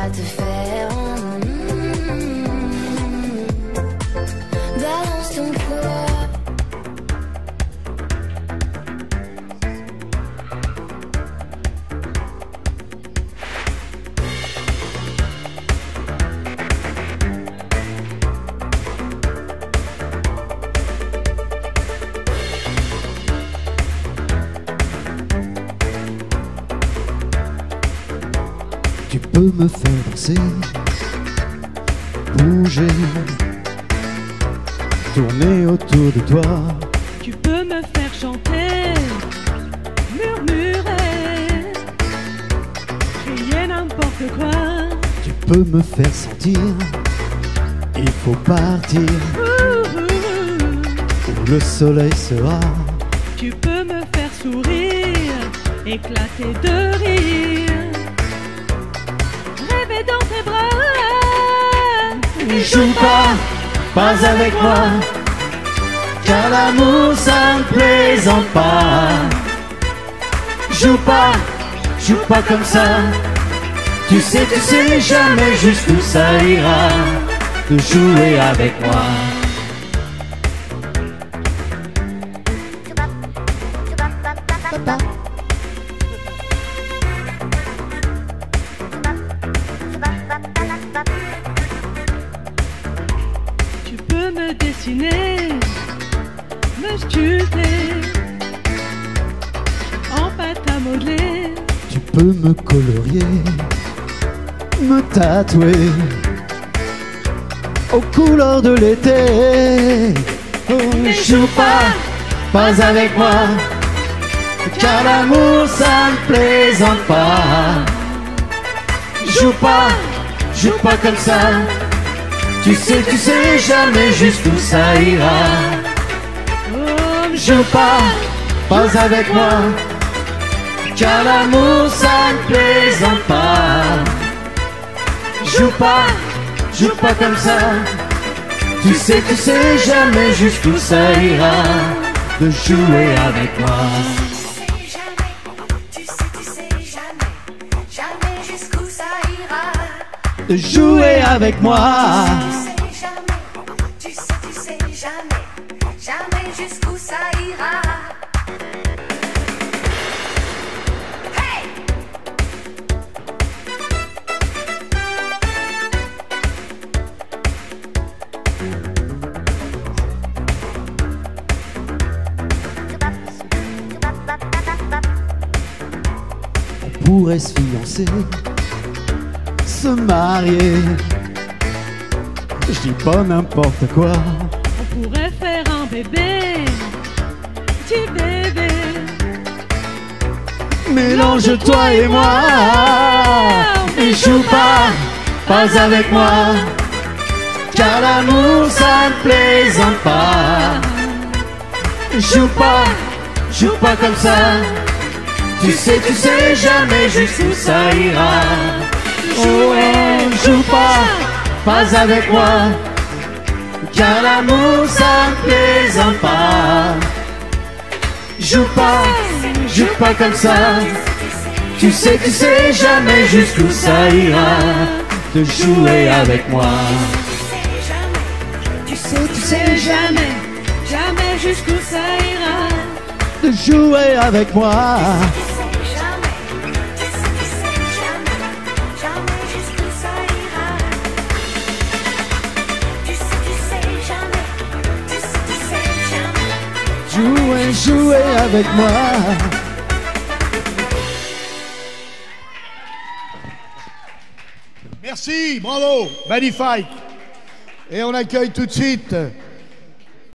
à te faire. Balance ton poids. Tu peux me faire danser, bouger, tourner autour de toi. Tu peux me faire chanter, murmurer, crier n'importe quoi. Tu peux me faire sentir, il faut partir, où le soleil sera. Tu peux me faire sourire, éclater de rire, rêver dans tes bras. Ne joue pas avec moi, car l'amour ça ne plaisante pas. Joue pas comme ça. Tu sais jamais jusqu'où ça ira de jouer avec moi. Tu peux me dessiner, me sculpter, en pâte à modeler. Tu peux me colorier, me tatouer aux couleurs de l'été. Oh, ne joue pas avec moi, car l'amour ça ne plaisante pas. Joue pas comme ça. Tu sais jamais jusqu'où ça ira. Oh, Joue pas avec moi, car l'amour ça ne plaisante pas. Joue pas comme ça. Tu sais jamais jusqu'où ça ira de jouer avec moi. Tu sais jamais, jamais jusqu'où ça ira. De jouer avec moi. Tu sais jamais, jamais jusqu'où ça ira. Hey! On pourrait se fiancer, se marier. Je dis pas n'importe quoi. on pourrait faire un bébé, petit bébé. Mélange toi et moi. Et joue pas avec moi, car l'amour ça ne plaisante pas. Joue pas comme ça. Tu sais jamais jusqu'où ça ira. Oh, joue pas avec moi, car l'amour ça ne plaisante pas. Joue pas comme ça. Tu sais jamais jusqu'où ça ira de jouer avec moi. Tu sais jamais, jamais jusqu'où ça ira. De jouer avec moi. Jouer avec moi. Merci, bravo, magnifique. Et on accueille tout de suite